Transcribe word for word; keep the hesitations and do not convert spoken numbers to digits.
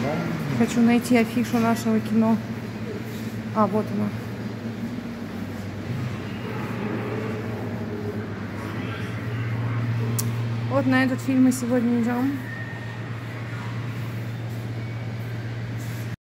Хочу найти афишу нашего кино. А, вот она. Вот на этот фильм мы сегодня идем.